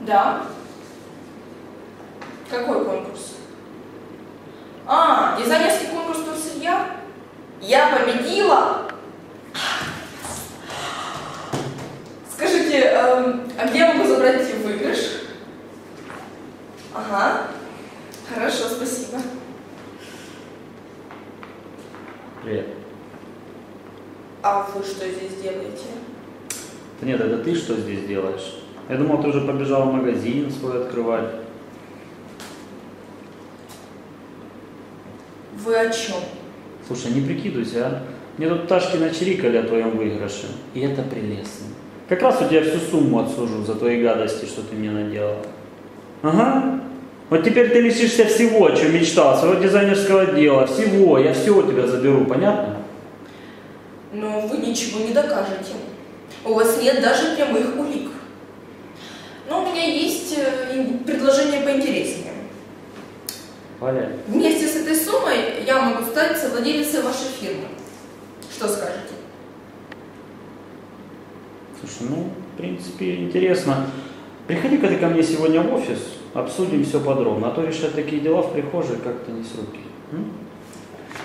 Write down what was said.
Да. Какой конкурс? Дизайнерский конкурс турсырья? Я победила! Скажите, а где я могу забрать выигрыш? Ага. Хорошо, спасибо. Привет. А вы что здесь делаете? Да нет, это ты что здесь делаешь? Я думал, ты уже побежал в магазин свой открывать. Вы о чем? Слушай, не прикидывайся, а? Мне тут Ташки начирикали о твоем выигрыше. И это прелестно. Как раз у тебя всю сумму отсужу за твои гадости, что ты мне наделала. Ага. Вот теперь ты лишишься всего, о чем мечтал, своего дизайнерского дела, всего. Я все у тебя заберу, понятно? Но вы ничего не докажете. У вас нет даже прямых улик. Но у меня есть предложение поинтереснее. Валяй. Вместе с этой суммой я могу стать совладелицей вашей фирмы. Что скажете? Слушай, ну, в принципе, интересно. Приходи-ка ты ко мне сегодня в офис, обсудим все подробно, а то решать такие дела в прихожей как-то не с руки.